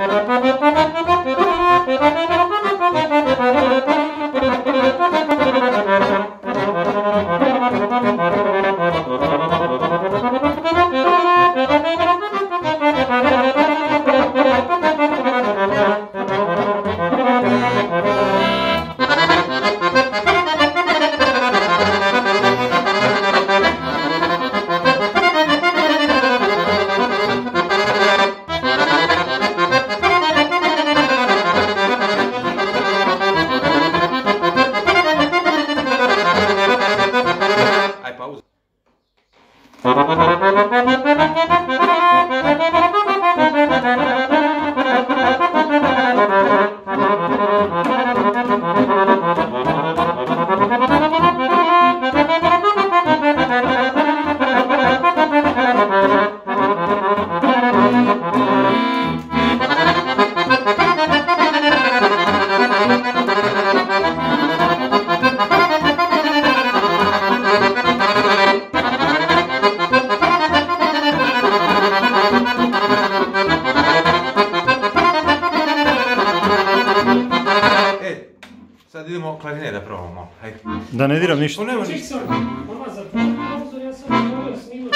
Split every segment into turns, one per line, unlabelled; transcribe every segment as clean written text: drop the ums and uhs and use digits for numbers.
Sad idemo klavinet da probamo.
Da ne diram ništa.
Nema ništa.
Mama, zatvori prozor, ja sam ovo snimao.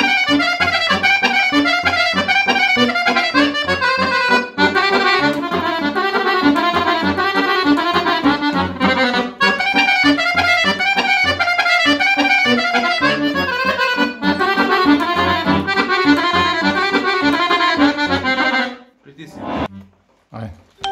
Pritisni.
Ajde.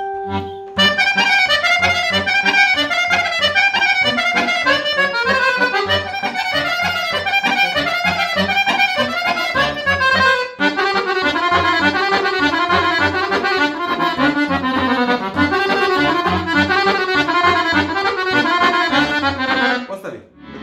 Ostavi.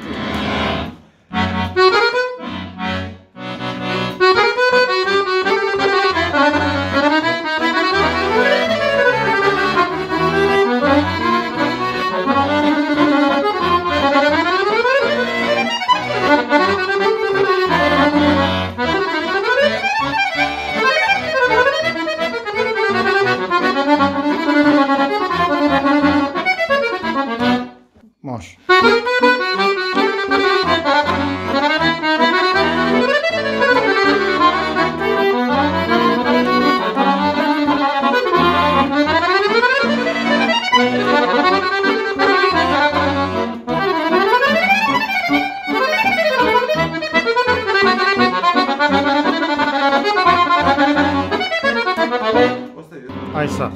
Može.
Ostavi.
Aj sad.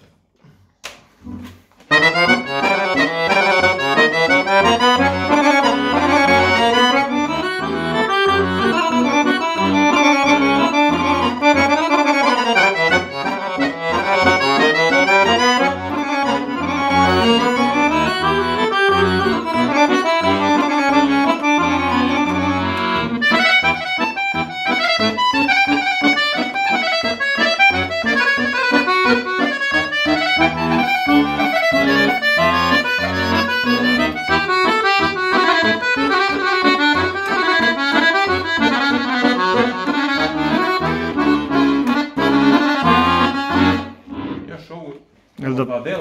Još ovu.
Jel da...
Model.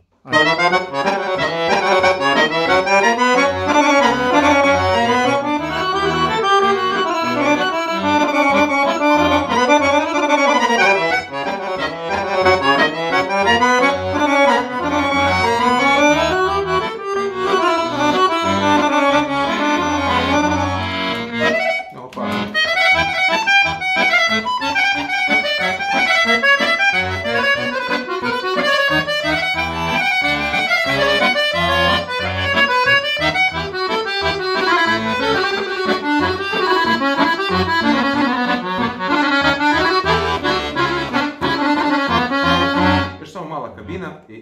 Opa. Još samo mala kabina i...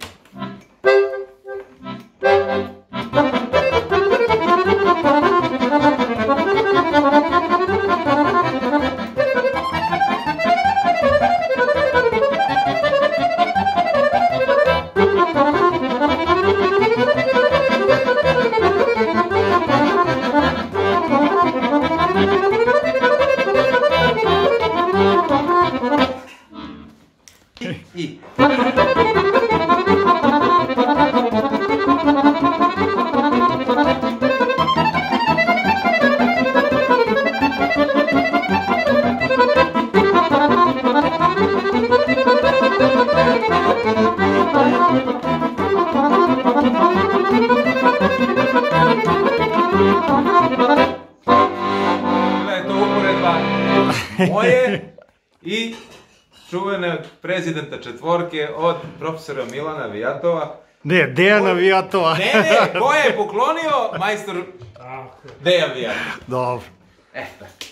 I... Bila je to uporedba moje i čuvenog prezidenta četvorke od profesora Milana Vijatova.
Ne, Dejana Vijatova.
Ne, koja je poklonio majstor
Tako je.
Dejan Vijatov.
Dobro.
Eto.